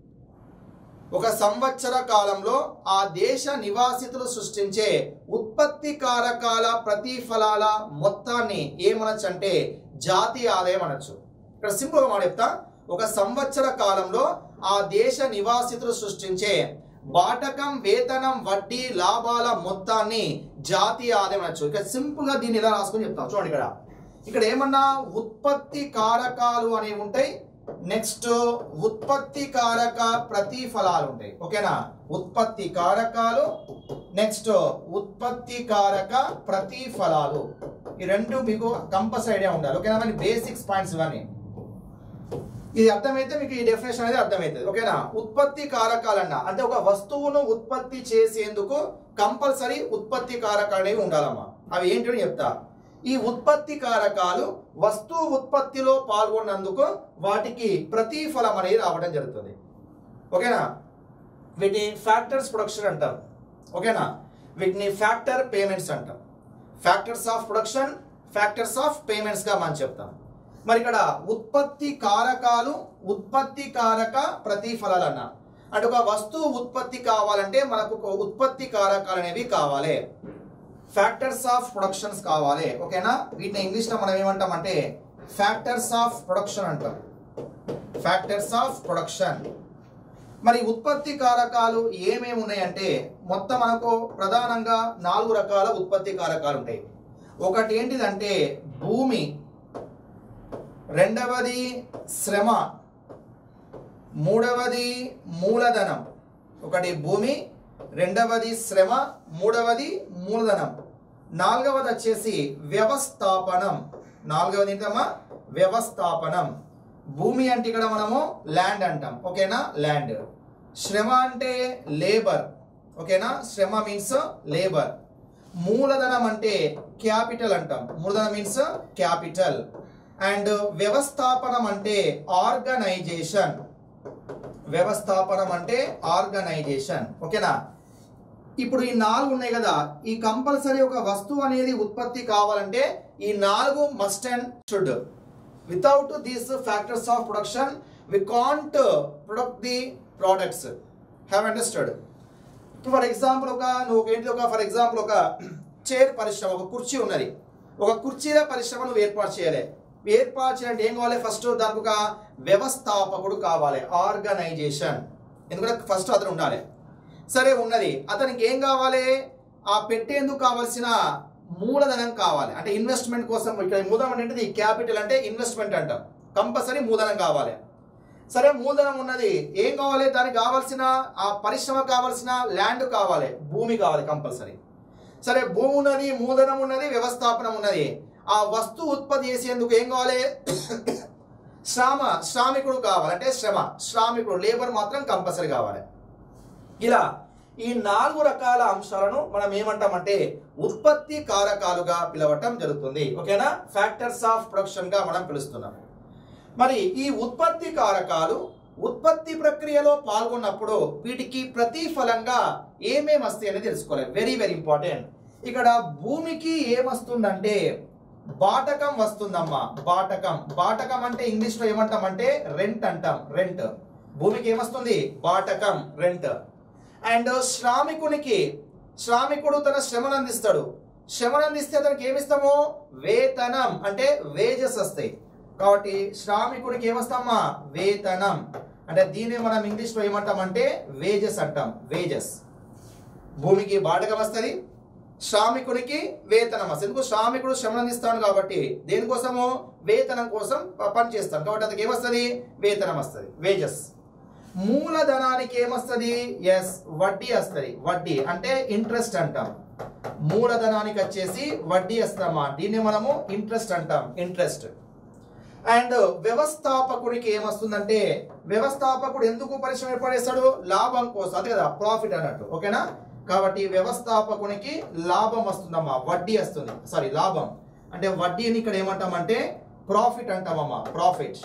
ఉత్పత్తి కారకాల ప్రతిఫలాల మొత్తాన్ని ఏమనొచ్చంటే జాతీయ ఆదాయం అనొచ్చు. ఇక్కడ సింపుల్ గా మాట చెప్తా, ఒక సంవత్సర కాలంలో ఆ దేశ నివాసితులు సృష్టించే బాటకం, వేతనం, వడ్డీ, లాభాల మొత్తాన్ని జాతీయ ఆదాయం అనొచ్చు. ఇక్కడ సింపుల్ గా దీన్ని ఇలా రాసుకొని చెప్తాం. చూడండి, ఇక్కడ ఏమన్నా ఉత్పత్తి కారకాలు అనేవి ఉంటాయి, నెక్స్ట్ ఉత్పత్తి కారక ప్రతిఫలాలు ఉంటాయి. ఓకేనా, ఉత్పత్తి కారకాలు, నెక్స్ట్ ఉత్పత్తి కారక ప్రతిఫలాలు, ఈ రెండు మీకు కంపల్సరీ ఉండాలి. ఓకేనా, మరి బేసిక్స్ పాయింట్స్ ఇవన్నీ. ఇది అర్థమైతే మీకు ఈ డెఫినేషన్ అనేది అర్థమవుతుంది. ఓకేనా, ఉత్పత్తి కారకాలన్నా అంటే ఒక వస్తువును ఉత్పత్తి చేసేందుకు కంపల్సరీ ఉత్పత్తి కారకాలు అనేవి ఉండాలమ్మా. అవి ఏంటని చెప్తా. ఈ ఉత్పత్తి కారకాలు వస్తువు ఉత్పత్తిలో పాల్గొన్నందుకు వాటికి ప్రతిఫలం అనేది రావడం జరుగుతుంది. ఓకేనా, వీటిని ఫ్యాక్టర్స్ ప్రొడక్షన్ అంటాం. ఓకేనా, వీటిని ఫ్యాక్టర్ పేమెంట్స్ అంటాం. Factors of production, factors of payments గా మనం చెప్తాం. మరి ఇక్కడ ఉత్పత్తి కారకాలు, ఉత్పత్తి కారక ప్రతిఫలాలు అన్న అంటే ఒక వస్తువు ఉత్పత్తి కావాలంటే మనకు ఉత్పత్తి కారకాలు అనేవి కావాలి, ఫ్యాక్టర్స్ ఆఫ్ ప్రొడక్షన్స్ కావాలి. ఓకేనా, వీటిని ఇంగ్లీష్ లో మనం ఏమంటామంటే ఫ్యాక్టర్స్ ఆఫ్ ప్రొడక్షన్ అంటాం. Factors of production. మరి ఉత్పత్తి కారకాలు ఏమేమి ఉన్నాయంటే మొత్తం మనకు ప్రధానంగా 4 రకాల ఉత్పత్తి కారకాలు ఉంటాయి. ఒకటి ఏంటిదంటే భూమి, రెండవది శ్రమ, మూడవది మూలధనం. ఒకటి భూమి, రెండవది శ్రమ, మూడవది మూలధనం, నాలుగవది వచ్చేసి వ్యవస్థాపనం. నాలుగవది ఏంటమ్మా? వ్యవస్థాపనం. భూమి అంటే ఇక్కడ మనము ల్యాండ్ అంటాం. ఓకేనా, ల్యాండ్. శ్రమ అంటే లేబర్. ఓకేనా, శ్రమ మీన్స్ లేబర్. మూలధనం అంటే క్యాపిటల్ అంటాం. మూలధనం మీన్స్ క్యాపిటల్. అండ్ వ్యవస్థాపనం అంటే ఆర్గనైజేషన్. వ్యవస్థాపనం అంటే ఆర్గనైజేషన్. ఓకేనా, ఇప్పుడు ఈ 4 ఉన్నాయి కదా, ఈ కంపల్సరీ ఒక వస్తువు అనేది ఉత్పత్తి కావాలంటే ఈ 4 must and should. Without these factors of production we can't product the products. Have understood? For example for example ఒక చైర్ పరిశ్రమ, ఒక కుర్చీ ఉన్నది. ఒక కుర్చీల పరిశ్రమ నువ్వు ఏర్పాటు చేయాలి. ఏర్పాటు చేయాలంటే ఏం కావాలి? ఫస్ట్ దానికి ఒక వ్యవస్థాపకుడు కావాలి, ఆర్గనైజేషన్. ఎందుకంటే ఫస్ట్ అతను ఉండాలి. సరే, ఉన్నది. అతనికి ఏం కావాలి? ఆ పెట్టేందుకు కావాల్సిన మూలధనం కావాలి, అంటే ఇన్వెస్ట్మెంట్ కోసం. ఇక్కడ మూలధనం ఏంటిది? క్యాపిటల్ అంటే ఇన్వెస్ట్మెంట్ అంటాం. కంపల్సరీ మూలధనం కావాలి. సరే, మూలధనం ఉన్నది. ఏం కావాలి? దానికి కావాల్సిన ఆ పరిశ్రమ కావాల్సిన ల్యాండ్ కావాలి, భూమి కావాలి కంపల్సరీ. సరే, భూమి ఉన్నది, మూలధనం ఉన్నది, వ్యవస్థాపనం ఉన్నది. ఆ వస్తువు ఉత్పత్తి చేసేందుకు ఏం కావాలి? శ్రామికుడు కావాలి, అంటే శ్రామికుడు, లేబర్ మాత్రం కంపల్సరీ కావాలి. ఇలా ఈ 4 రకాల అంశాలను మనం ఏమంటామంటే ఉత్పత్తి కారకాలుగా పిలవటం జరుగుతుంది. ఓకేనా, ఫ్యాక్టర్స్ ఆఫ్ ప్రొడక్షన్ గా మనం పిలుస్తున్నాం. మరి ఈ ఉత్పత్తి కారకాలు ఉత్పత్తి ప్రక్రియలో పాల్గొన్నప్పుడు వీటికి ప్రతిఫలంగా ఏమేమి వస్తాయి అనేది తెలుసుకోవాలి. Very very important. ఇక్కడ భూమికి ఏమొస్తుందంటే బాటకం వస్తుందమ్మా. బాటకం అంటే ఇంగ్లీష్ లో ఏమంటామంటే రెంట్ అంటాం. రెంట్. భూమికి ఏమొస్తుంది? బాటకం, రెంట్. అండ్ శ్రామికునికి శ్రామికుడు తన శ్రమను అందిస్తాడు. శ్రమను అందిస్తే అతనికి ఏమిస్తాము? వేతనం అంటే వేజెస్ వస్తాయి. కాబట్టి శ్రామికుడికి ఏమొస్తామా? వేతనం. అంటే దీన్ని మనం ఇంగ్లీష్లో ఏమంటామంటే వేజెస్ అంటాం. వేజెస్. భూమికి బాటకం వస్తుంది, శ్రామికుడికి వేతనం వస్తుంది. ఎందుకు? శ్రామికుడు శ్రమను అందిస్తాడు కాబట్టి దేనికోసము? వేతనం కోసం పని చేస్తాడు కాబట్టి అతనికి ఏమొస్తుంది? వేతనం వస్తుంది, వేజెస్. మూలధనానికి ఏమొస్తుంది? ఎస్, వడ్డీ వస్తుంది. వడ్డీ అంటే ఇంట్రెస్ట్ అంటాం. మూలధనానికి వచ్చేసి వడ్డీ వస్తామా, దీన్ని మనము ఇంట్రెస్ట్ అంటాం, ఇంట్రెస్ట్. అండ్ వ్యవస్థాపకుడికి ఏమొస్తుందంటే, వ్యవస్థాపకుడు ఎందుకు పరిశ్రమ ఏర్పడేస్తాడు? లాభం కోసం, అదే కదా ప్రాఫిట్ అన్నట్టు. ఓకేనా? కాబట్టి వ్యవస్థాపకునికి లాభం వస్తుందమ్మా, వడ్డీ వస్తుంది. సారీ, లాభం అంటే వడ్డీని ఇక్కడ ఏమంటామంటే ప్రాఫిట్ అంటామమ్మా, ప్రాఫిట్.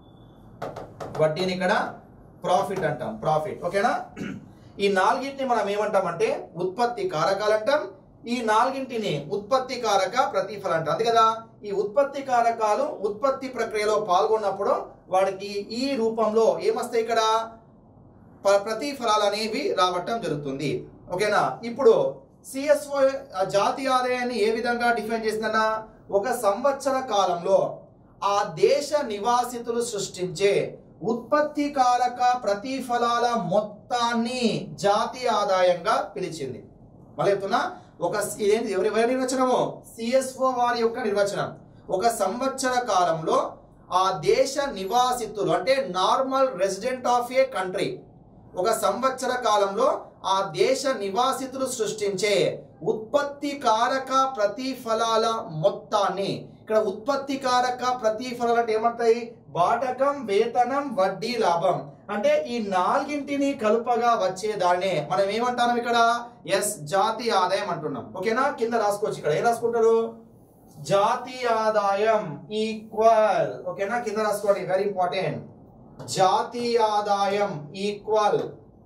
వడ్డీని ఇక్కడ ప్రాఫిట్ అంటాం, ప్రాఫిట్. ఓకేనా? ఈ నాలుగింటిని మనం ఏమంటామంటే ఉత్పత్తి కారకాలు అంటాం. ఈ నాలుగింటిని ఉత్పత్తి కారక ప్రతిఫలం అంటాం. అంతే కదా? ఈ ఉత్పత్తి కారకాలు ఉత్పత్తి ప్రక్రియలో పాల్గొన్నప్పుడు వాడికి ఈ రూపంలో ఏమొస్తాయి? ఇక్కడ ప్రతిఫలాలు అనేవి రావటం జరుగుతుంది. ఓకేనా? ఇప్పుడు సిఎస్ఓ జాతీయ ఆదాయాన్ని ఏ విధంగా డిఫైన్ చేసిందన్నా, ఒక సంవత్సర కాలంలో ఆ దేశ నివాసితులు సృష్టించే ఉత్పత్తి కారక ప్రతిఫలాల మొత్తాన్ని జాతీయ ఆదాయంగా పిలిచింది. మళ్ళీ చెప్తున్నా, ఇదేంటి ఎవరి నిర్వచనము? సిఎస్ఓ వారి యొక్క నిర్వచనం. ఒక సంవత్సర కాలంలో ఆ దేశ నివాసితులు అంటే normal resident of a country, ఒక సంవత్సర కాలంలో ఆ దేశ నివాసితులు సృష్టించే ఉత్పత్తి కారక ప్రతిఫలాల మొత్తాన్ని, ఇక్కడ ఉత్పత్తి కారక ప్రతిఫలాలు అంటే ఏమంటాయి? బాటకం, వేతనం, వడ్డీ, లాభం. అంటే ఈ నాలుగింటిని కలుపగా వచ్చేదాన్నే మనం ఏమంటాం ఇక్కడ? ఎస్, జాతీయ ఆదాయం అంటున్నాం. ఓకేనా? కింద రాసుకోవచ్చు. ఇక్కడ ఏం రాసుకుంటారు? జాతీయ ఆదాయం ఈక్వల్. ఓకేనా? కింద రాసుకోండి, వెరీ ఇంపార్టెంట్. జాతీయ ఆదాయం ఈక్వల్,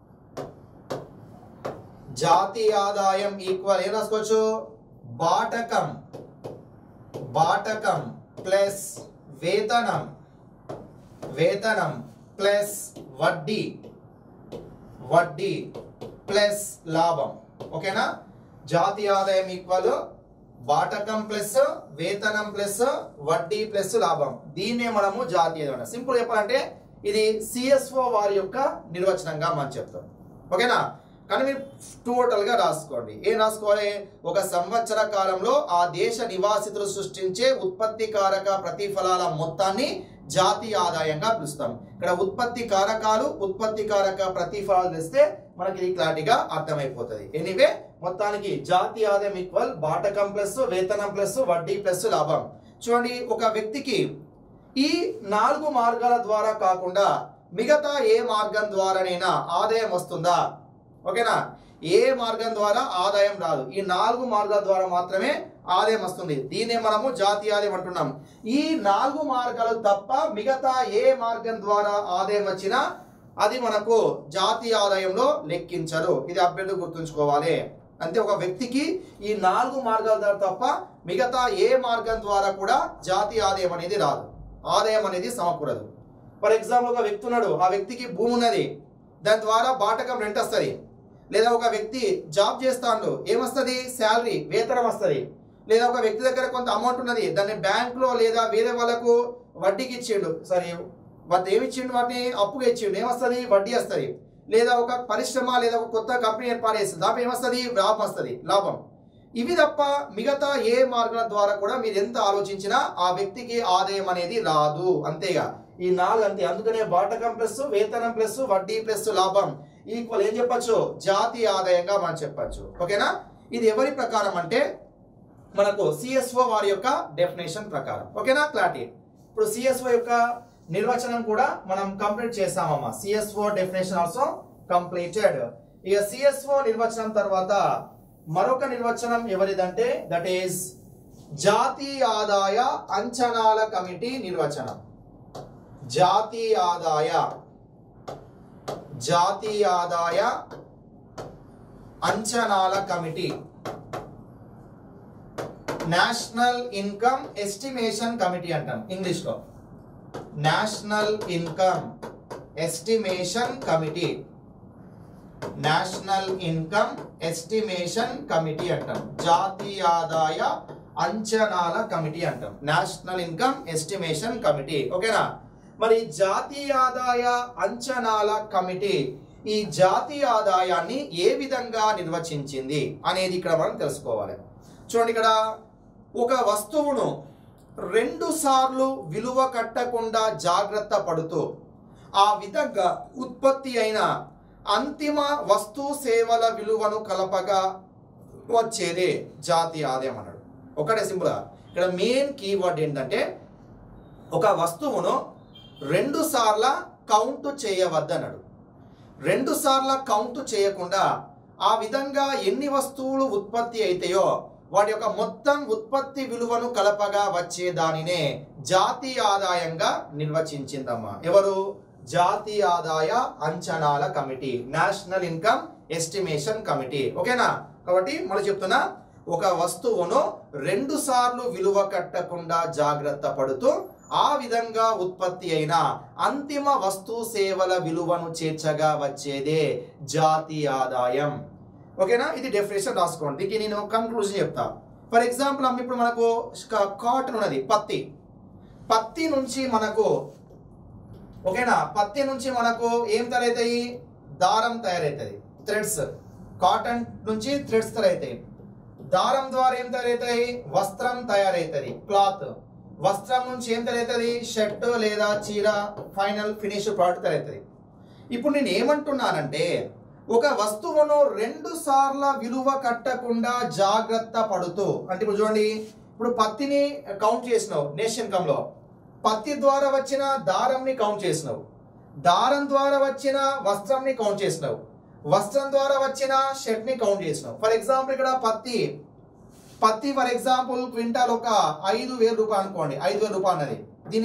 జాతీయ ఆదాయం ఈక్వల్ ఏం రాసుకోవచ్చు? బాటకం, బాటకం ప్లస్ వేతనం, వేతనం ప్లస్ వడ్డీ, వడ్డీ ప్లస్ లాభం. ఓకేనా? జాతీయ ఆదాయం ఈక్వల్ బాటకం ప్లస్ వేతనం ప్లస్ వడ్డీ ప్లస్ లాభం. దీన్నే మనము జాతీయ ఆదాయం. సింపుల్ చెప్పాలంటే ఇది సిఎస్ఓ వారి యొక్క నిర్వచనంగా మనం చెప్తాం. ఓకేనా? కానీ మీరు టోటల్ గా రాసుకోండి. ఏం రాసుకోవాలి? ఒక సంవత్సర కాలంలో ఆ దేశ నివాసితులు సృష్టించే ఉత్పత్తి కారక ప్రతిఫలాల మొత్తాన్ని జాతీయ ఆదాయంగా పిలుస్తాం. ఇక్కడ ఉత్పత్తి కారకాలు, ఉత్పత్తి కారక ప్రతిఫలాలు తెస్తే మనకి ఇది క్లారిటీగా అర్థమైపోతుంది. ఎనీవే, మొత్తానికి జాతీయ ఆదాయం ఈక్వల్ బాటకం ప్లస్ వేతనం ప్లస్ వడ్డీ ప్లస్ లాభం. చూడండి, ఒక వ్యక్తికి ఈ 4 మార్గాల ద్వారా కాకుండా మిగతా ఏ మార్గం ద్వారానైనా ఆదాయం వస్తుందా? ఓకేనా? ఏ మార్గం ద్వారా ఆదాయం రాదు, ఈ 4 మార్గాల ద్వారా మాత్రమే ఆదాయం వస్తుంది. దీన్నే మనము జాతీయ ఆదాయం అంటున్నాం. ఈ 4 మార్గాలు తప్ప మిగతా ఏ మార్గం ద్వారా ఆదాయం వచ్చినా అది మనకు జాతీయ ఆదాయంలో లెక్కించరు. ఇది అభ్యర్థి గుర్తుంచుకోవాలి. అంటే ఒక వ్యక్తికి ఈ 4 మార్గాల ద్వారా తప్ప మిగతా ఏ మార్గం ద్వారా కూడా జాతీయ ఆదాయం అనేది రాదు, ఆదాయం అనేది సమకూరదు. ఫర్ ఎగ్జాంపుల్, ఒక వ్యక్తి ఉన్నాడు, ఆ వ్యక్తికి భూమి ఉన్నది, దాని ద్వారా బాటకం రెంట్ వస్తుంది. లేదా ఒక వ్యక్తి జాబ్ చేస్తాడు, ఏమొస్తుంది? శాలరీ, వేతనం వస్తుంది. లేదా ఒక వ్యక్తి దగ్గర కొంత అమౌంట్ ఉన్నది, దాన్ని బ్యాంకులో లేదా వేరే వాళ్ళకు వడ్డీకి ఇచ్చిండు, సరే ఏమి ఇచ్చిండు? వాటిని అప్పుగా ఇచ్చిండు, ఏమొస్తుంది? వడ్డీ వస్తుంది. లేదా ఒక పరిశ్రమ లేదా ఒక కొత్త కంపెనీ ఏర్పాటు చేస్తుంది, దాంట్లో ఏమొస్తుంది? లాభం వస్తుంది, లాభం. ఇవి తప్ప మిగతా ఏ మార్గాల ద్వారా కూడా మీరు ఎంత ఆలోచించినా ఆ వ్యక్తికి ఆదాయం అనేది రాదు. అంతేగా, ఈ 4 అంతే. అందుకనే బాటకం ప్లస్ వేతనం ప్లస్ వడ్డీ ప్లస్ లాభం ఈక్వల్ ఏం చెప్పచ్చు? జాతీయ ఆదాయంగా మనం చెప్పచ్చు. ఓకేనా? ఇది ఎవరి ప్రకారం అంటే మనకు సిఎస్ఓ వారి యొక్క డెఫినేషన్ ప్రకారం. ఓకేనా? క్లారిటీ. ఇప్పుడు సిఎస్ఓ యొక్క నిర్వచనం కూడా మనం కంప్లీట్ చేసామమ్మా. CSO definition also completed. ఇక సిఎస్ఓ నిర్వచనం తర్వాత మరొక నిర్వచనం ఎవరిదంటే దట్ ఈస్ జాతీయ ఆదాయ అంచనాల కమిటీ నిర్వచనం. జాతీయ ఆదాయ అంచనాల committee, national income estimation committee అంటాం ఇంగ్లీష్ లో. National income estimation committee, national income estimation committee అంటాం, జాతీయ ఆదాయ అంచనాల కమిటీ అంటాం, నేషనల్ ఇన్కమ్ ఎస్టిమేషన్ కమిటీ. ఓకేనా? మరి జాతీయ ఆదాయ అంచనాల కమిటీ ఈ జాతీయ ఆదాయాన్ని ఏ విధంగా నిర్వచించింది అనేది ఇక్కడ మనం తెలుసుకోవాలి. చూడండి, ఇక్కడ ఒక వస్తువును 2 సార్లు విలువ కట్టకుండా జాగ్రత్త పడుతూ ఆ విధంగా ఉత్పత్తి అయిన అంతిమ వస్తు సేవల విలువను కలపగా వచ్చేదే జాతీయ ఆదాయం అన్నాడు. ఒకటే సింపుల్గా ఇక్కడ మెయిన్ కీవర్డ్ ఏంటంటే ఒక వస్తువును 2 సార్ల కౌంట్ చేయవద్దన్నాడు. 2 సార్ల కౌంట్ చేయకుండా ఆ విధంగా ఎన్ని వస్తువులు ఉత్పత్తి అయితాయో వాటి యొక్క మొత్తం ఉత్పత్తి విలువను కలపగా వచ్చే దానినే జాతీయ ఆదాయంగా నిర్వచించిందమ్మా. ఎవరు? జాతీయ ఆదాయ అంచనాల committee, national income estimation committee. ఓకేనా? కాబట్టి మనం చెప్తున్నా, ఒక వస్తువును 2 సార్లు విలువ కట్టకుండా జాగ్రత్త పడుతూ ఆ విధంగా ఉత్పత్తి అయిన అంతిమ వస్తు సేవల విలువను చేర్చగా వచ్చేదే జాతీయ ఆదాయం. ఓకేనా? ఇది డెఫినేషన్ రాసుకోండి. దీనికి నేను కంక్లూజన్ చెప్తా. ఫర్ ఎగ్జాంపుల్ ఇప్పుడు మనకు కాటన్ ఉన్నది, పత్తి నుంచి మనకు, ఓకేనా, పత్తి నుంచి మనకు ఏం తయారవుతాయి? దారం తయారవుతుంది, థ్రెడ్స్. కాటన్ నుంచి థ్రెడ్స్ తయారవుతాయి. దారం ద్వారా ఏం తయారవుతాయి? వస్త్రం తయారవుతుంది, క్లాత్. వస్త్రం నుంచి ఏం తయారవుతుంది? షర్ట్ లేదా చీర, ఫైనల్ ఫినిష్ ప్రోడక్ట్ తయారవుతుంది. ఇప్పుడు నేను ఏమంటున్నానంటే, ఒక వస్తువును 2 సార్ల విలువ కట్టకుండా జాగ్రత్త పడుతూ, అంటే ఇప్పుడు చూడండి, ఇప్పుడు పత్తిని కౌంట్ చేసినావు నేషనల్ ఇన్కమ్ లో, పత్తి ద్వారా వచ్చిన దారంని కౌంట్ చేసినావు, దారం ద్వారా వచ్చిన వస్త్రంని కౌంట్ చేసినావు, వస్త్రం ద్వారా వచ్చిన షర్ట్ ని కౌంట్ చేసినావు. ఫర్ ఎగ్జాంపుల్ ఇక్కడ పత్తి ఫర్ ఎగ్జాంపుల్ క్వింటాల్ ఒక 5,000 రూపాయలు అనుకోండి, 5,000 రూపాయలు అన్నది.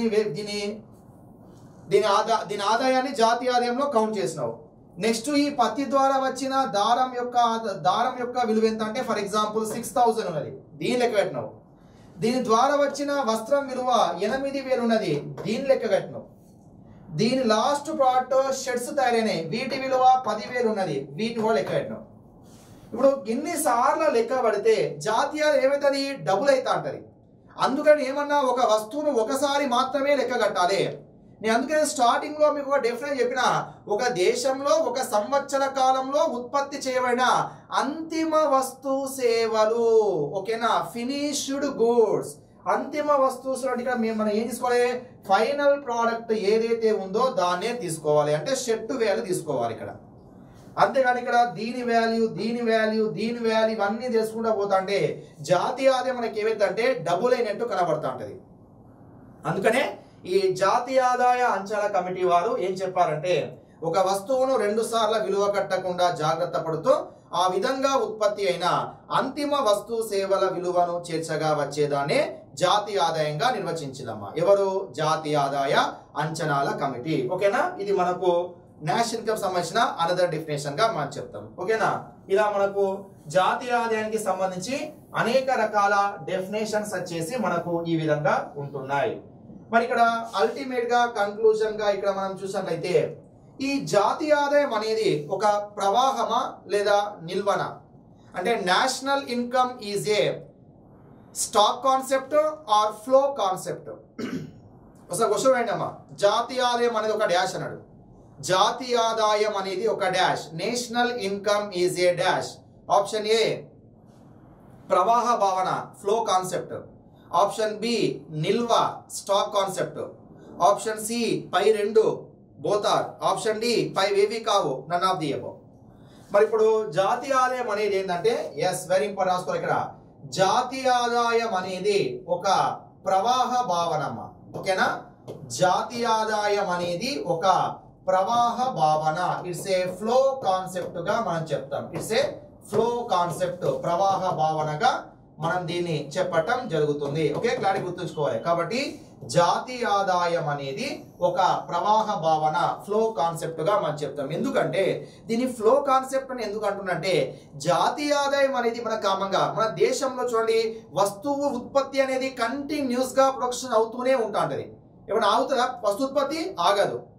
దీని ఆదాయాన్ని జాతీయ ఆదాయంలో కౌంట్ చేసినావు. నెక్స్ట్ ఈ పత్తి ద్వారా వచ్చిన దారం యొక్క విలువ ఎంత అంటే ఫర్ ఎగ్జాంపుల్ 6,000 ఉన్నది, దీని లెక్క కట్టినావు. దీని ద్వారా వచ్చిన వస్త్రం విలువ 8,000 ఉన్నది, దీని లెక్క కట్టినావు. దీని లాస్ట్ ప్రోడక్ట్ షర్ట్స్ తయారైనాయి, వీటి విలువ 10,000 ఉన్నది, వీటి కూడా లెక్క కట్టినావు. ఇప్పుడు ఇన్నిసార్లు లెక్క పడితే జాతీయ ఏమవుతుంది? డబుల్ అవుతా అంటది. అందుకని ఏమన్నా ఒక వస్తువును ఒకసారి మాత్రమే లెక్క కట్టాలి. నేను అందుకని స్టార్టింగ్ లో మీకు ఒక డెఫినెట్ చెప్పిన, ఒక దేశంలో ఒక సంవత్సర కాలంలో ఉత్పత్తి చేయబడిన అంతిమ వస్తు సేవలు, ఓకేనా, ఫినిష్డ్ గూడ్స్, అంతిమ వస్తువు ఇక్కడ మనం ఏం తీసుకోవాలి? ఫైనల్ ప్రోడక్ట్ ఏదైతే ఉందో దాన్నే తీసుకోవాలి. అంటే షర్ట్ వాల్యూ తీసుకోవాలి ఇక్కడ. అంతేగాని ఇక్కడ దీని వాల్యూ ఇవన్నీ తెలుసుకుంటూ పోతా అంటే జాతీయ ఆదాయం మనకి ఏమైందంటే డబుల్ అయినట్టు కనబడతా ఉంటది. అందుకనే ఈ జాతీయ ఆదాయ అంచనా కమిటీ వారు ఏం చెప్పారంటే, ఒక వస్తువును 2 సార్ల విలువ కట్టకుండా జాగ్రత్త పడుతూ ఆ విధంగా ఉత్పత్తి అయిన అంతిమ వస్తు సేవల విలువను చేర్చగా వచ్చేదాన్ని జాతీయ ఆదాయంగా నిర్వచించిందమ్మా. ఎవరు? జాతీయ ఆదాయ అంచనాల కమిటీ. ఓకేనా? ఇది మనకు నేషనల్ ఇన్కమ్ సంబంధించిన అనదర్ డెఫినేషన్ గా మనం చెప్తాం. ఓకేనా? ఇలా మనకు జాతీయ ఆదాయానికి సంబంధించి అనేక రకాల డెఫినేషన్స్ వచ్చేసి మనకు ఈ విధంగా ఉంటున్నాయి. మరి ఇక్కడ అల్టిమేట్ గా కన్క్లూజన్ గా ఇక్కడ మనం చూసినట్లయితే, ఈ జాతీయ ఆదాయం అనేది ఒక ప్రవాహమా లేదా నిల్వన? అంటే national income is a stock concept or flow concept? ఒకసారి క్వశ్చన్ ఏంటి అమ్మా, జాతీయ ఆదాయం అనేది ఒక డాష్ అన్నాడు, జాతీయ ఆదాయం అనేది ఒక dash, national income is a dash. Option A ప్రవాహ భావన, ఫ్లో కాన్సెప్ట్. ఆప్షన్ బి నిల్వ, స్టాక్ కాన్సెప్ట్. ఆప్షన్ సి పై 2 బోత్ ఆర్. ఆప్షన్ డి పై ఏవి కావు, నన్ ఆఫ్ ది అబవ్. మరి ఇప్పుడు జాతీయ ఆదాయం అనేది ఏంటంటే, ఎస్ వెరీ ఇంపార్టెంట్ రాసుకోవాలి ఇక్కడ, జాతీయ ఆదాయం అనేది ఒక ప్రవాహ భావనమ్మ. ఓకేనా? జాతీయ ఆదాయం అనేది ఒక ప్రవాహ భావన, ఇట్స్ ఏ ఫ్లో కాన్సెప్ట్ గా మనం చెప్తాం. ఇట్స్ ఏ ఫ్లో కాన్సెప్ట్, ప్రవాహ భావనగా మనం దీన్ని చెప్పటం జరుగుతుంది. ఓకే, క్లారిటీ గుర్తుంచుకోవాలి. కాబట్టి జాతీయ ఆదాయం అనేది ఒక ప్రవాహ భావన, ఫ్లో కాన్సెప్ట్ గా మనం చెప్తాం. ఎందుకంటే దీని ఫ్లో కాన్సెప్ట్ అని ఎందుకు అంటున్నంటే, జాతీయ ఆదాయం అనేది మన కామంగా మన దేశంలో చూడండి, వస్తువు ఉత్పత్తి అనేది కంటిన్యూస్ గా ప్రొడక్షన్ అవుతూనే ఉంటుంటది. ఏమైనా ఆగుతుందా? వస్తు ఉత్పత్తి ఆగదు.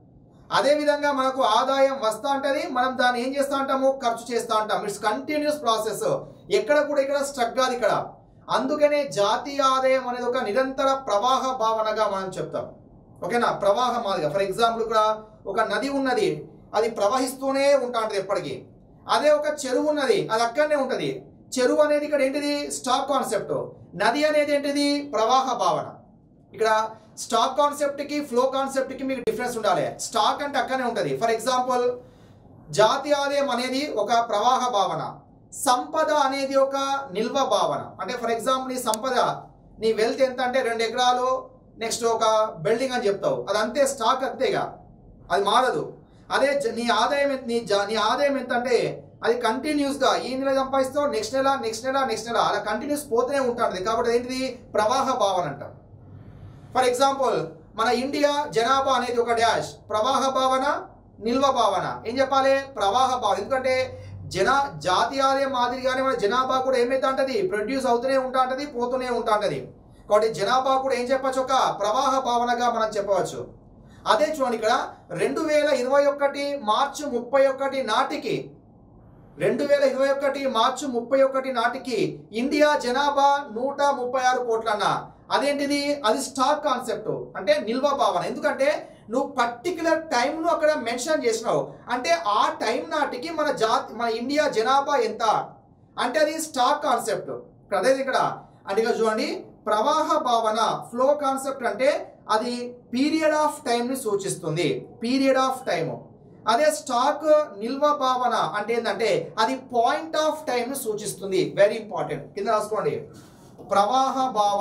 అదే విధంగా మనకు ఆదాయం వస్తూ ఉంటుంది, మనం దాన్ని ఏం చేస్తూ ఉంటాము, ఖర్చు చేస్తూ ఉంటాం. ఇట్స్ కంటిన్యూస్ ప్రాసెస్, ఎక్కడ కూడా ఇక్కడ స్ట్రక్ కాదు ఇక్కడ. అందుకనే జాతీయ ఆదాయం అనేది ఒక నిరంతర ప్రవాహ భావనగా మనం చెప్తాం. ఓకేనా, ప్రవాహ మాదిరిగా. ఫర్ ఎగ్జాంపుల్ ఇక్కడ ఒక నది ఉన్నది, అది ప్రవహిస్తూనే ఉంటా ఉంటుంది ఎప్పటికీ. అదే ఒక చెరువు ఉన్నది, అది అక్కడనే ఉంటుంది. చెరువు అనేది ఇక్కడ ఏంటిది, స్టాక్ కాన్సెప్ట్. నది అనేది ఏంటిది, ప్రవాహ భావన. ఇక్కడ స్టాక్ కాన్సెప్ట్కి ఫ్లో కాన్సెప్ట్కి మీకు డిఫరెన్స్ ఉండాలి. స్టాక్ అంటే అక్కడనే ఉంటుంది. ఫర్ ఎగ్జాంపుల్ జాతీయ ఆదాయం అనేది ఒక ప్రవాహ భావన, సంపద అనేది ఒక నిల్వ భావన. అంటే ఫర్ ఎగ్జాంపుల్ నీ సంపద, నీ వెల్త్ ఎంత అంటే 2 ఎకరాలు, నెక్స్ట్ ఒక బిల్డింగ్ అని చెప్తావు, అది అంతే, స్టాక్ అంతేగా, అది మారదు. అదే నీ ఆదాయం నీ ఆదాయం ఎంత అంటే అది కంటిన్యూస్గా ఈ నెల సంపాదిస్తావు, నెక్స్ట్ నెల అలా కంటిన్యూస్ పోతూనే ఉంటుంది. కాబట్టి ఏంటిది, ప్రవాహ భావన అంటాం. ఫర్ ఎగ్జాంపుల్ మన ఇండియా జనాభా అనేది ఒక డాష్, ప్రవాహ భావన, నిల్వ భావన. ఏం చెప్పాలి, ప్రవాహ భావన. ఎందుకంటే జాతీయ ఆదాయం మాదిరిగానే మన జనాభా కూడా ఏమైతే ఉంటుంది, ప్రొడ్యూస్ అవుతూనే ఉంటా ఉంటుంది, పోతూనే ఉంటా ఉంటుంది. కాబట్టి జనాభా కూడా ఏం చెప్పచ్చు, ఒక ప్రవాహ భావనగా మనం చెప్పవచ్చు. అదే చూడండి ఇక్కడ 2021 మార్చి 31 నాటికి 2021 మార్చి 31 నాటికి ఇండియా జనాభా 136 కోట్లన్న. అదేంటిది, అది స్టాక్ కాన్సెప్ట్, అంటే నిల్వ భావన. ఎందుకంటే నువ్వు పర్టికులర్ టైంను అక్కడ మెన్షన్ చేసినావు, అంటే ఆ టైం నాటికి మన ఇండియా జనాభా ఎంత అంటే అది స్టాక్ కాన్సెప్ట్. అదే ఇక్కడ అంటే ఇక్కడ చూడండి, ప్రవాహ భావన ఫ్లో కాన్సెప్ట్ అంటే అది పీరియడ్ ఆఫ్ టైంని సూచిస్తుంది, పీరియడ్ ఆఫ్ టైము. అదే స్టాక్ నిల్వ భావన అంటే ఏంటంటే అది పాయింట్ ఆఫ్ టైంని సూచిస్తుంది. వెరీ ఇంపార్టెంట్, కింద రాసుకోండి. ప్రవాహ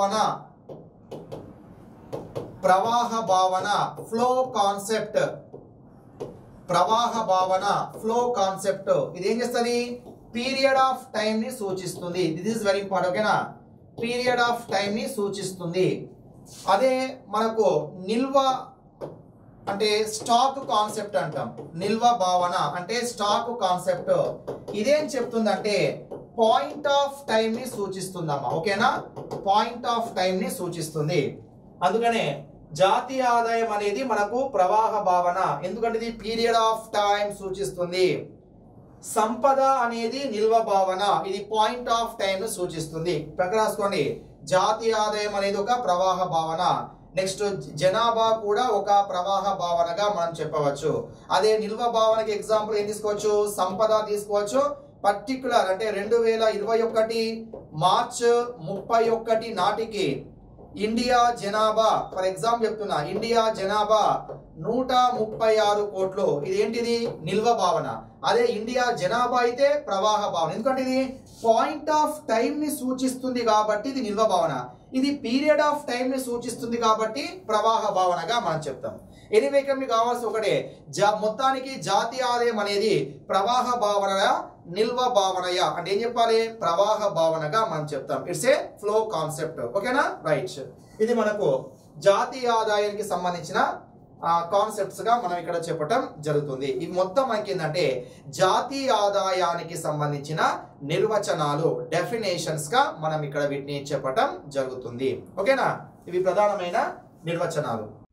భావన ఫ్లో కాన్సెప్ట్, ప్రవాహ భావన ఫ్లో కాన్సెప్ట్ ఇది ఏం చేస్తుంది, పీరియడ్ ఆఫ్ టైంని సూచిస్తుంది. This is very important. ఓకేనా, పీరియడ్ ఆఫ్ టైంని సూచిస్తుంది. అదే మనకు నిల్వ అంటే స్టాక్ కాన్సెప్ట్ అంటాం. నిల్వ భావన అంటే స్టాక్ కాన్సెప్ట్ ఇదేం చెప్తుందంటే పాయింట్ ఆఫ్ టైంని సూచిస్తుందమ్మా. ఓకేనా, పాయింట్ ఆఫ్ టైంని సూచిస్తుంది. అందుకనే జాతీయ ఆదాయం అనేది మనకు ప్రవాహ భావన, ఎందుకంటే ఇది పీరియడ్ ఆఫ్ టైం సూచిస్తుంది. సంపద అనేది నిల్వ భావన, ఇది పాయింట్ ఆఫ్ టైం సూచిస్తుంది. ప్రక్కన రాసుకోండి, జాతీయ ఆదాయం అనేది ఒక ప్రవాహ భావన, నెక్స్ట్ జనాభా కూడా ఒక ప్రవాహ భావనగా మనం చెప్పవచ్చు. అదే నిల్వ భావనకి ఎగ్జాంపుల్ ఏం తీసుకోవచ్చు, సంపద తీసుకోవచ్చు. పర్టికులర్ అంటే 2021 మార్చ్ 31 నాటికి ఇండియా జనాభా, ఫర్ ఎగ్జాంపుల్ చెప్తున్నా, ఇండియా జనాభా 136 కోట్లు. ఇది ఏంటిది, నిల్వ భావన. అదే ఇండియా జనాభా అయితే ప్రవాహ భావన, ఎందుకంటే ఇది పాయింట్ ఆఫ్ టైం ని సూచిస్తుంది కాబట్టి ఇది నిల్వ భావన. ఇది పీరియడ్ ఆఫ్ టైం ని సూచిస్తుంది కాబట్టి ప్రవాహ భావనగా మనం చెప్తాం. ఎనీవే ఇక్కడ మీకు కావాల్సి ఒకటే, మొత్తానికి జాతీయ ఆదాయం అనేది ప్రవాహ భావనయా నిల్వ భావనయా అంటే ఏం చెప్పాలి, ప్రవాహ భావనగా మనం చెప్తాం. It's a flow concept. ఓకేనా, రైట్. ఇది మనకు జాతీయ ఆదాయానికి సంబంధించిన కాన్సెప్ట్స్ గా మనం ఇక్కడ చెప్పటం జరుగుతుంది. ఇవి మొత్తం మనకి ఏంటంటే జాతీయ ఆదాయానికి సంబంధించిన నిర్వచనాలు, డెఫినేషన్స్ గా మనం ఇక్కడ వీటిని చెప్పటం జరుగుతుంది. ఓకేనా, ఇవి ప్రధానమైన నిర్వచనాలు.